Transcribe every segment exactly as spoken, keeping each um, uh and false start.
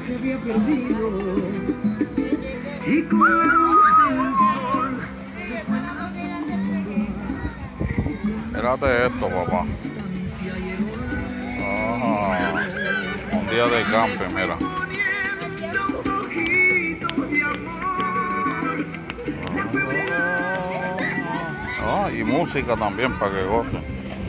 se había perdido y con la luz del sol se fue la sombra. Mírate esto, papá. Ajá. Un día de campe, mira. Ah, y música también para que gocen.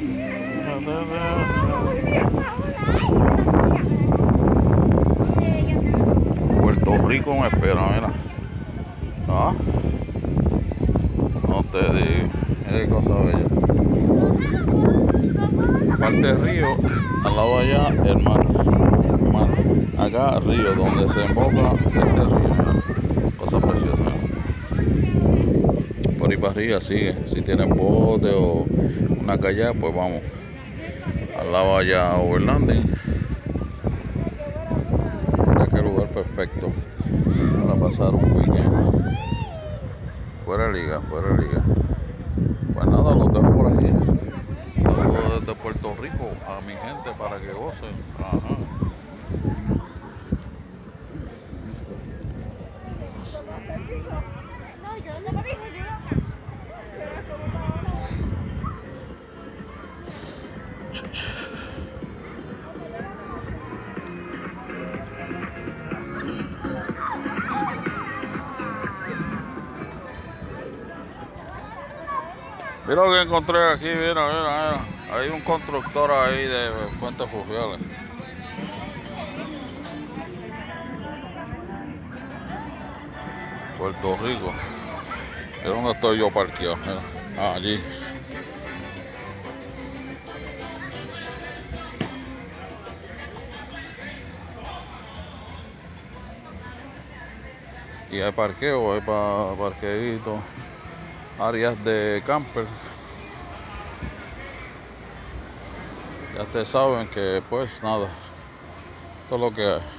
Puerto Rico me espera, mira. Ah, no te digo, mira qué cosa bella. Parte río, al lado de allá el mar. El mar. Acá río, donde se emboca este río, mira. Cosa preciosa. Por ahí para arriba sigue. Si tienen bote o una kayak, pues vamos. Al lado allá overlanding. Mira qué lugar perfecto para pasar un weekend. Fuera de liga, fuera de liga. Pues nada, los dejo por aquí. Saludos desde Puerto Rico a mi gente para que gocen. Ajá. Mira lo que encontré aquí, mira, mira, mira. Hay un constructor ahí de puentes fluviales. Puerto Rico. Es donde estoy yo parqueado, mira. Ah, allí. Y hay parqueo, hay pa parqueíto, áreas de camper. Ya ustedes saben que pues nada, esto es lo que hay.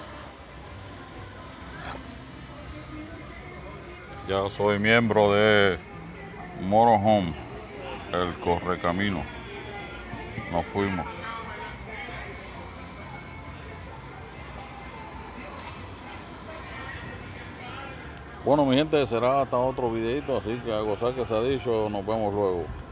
Ya soy miembro de Motorhome, el correcamino. Nos fuimos. Bueno, mi gente, será hasta otro videito, así que a gozar que se ha dicho, nos vemos luego.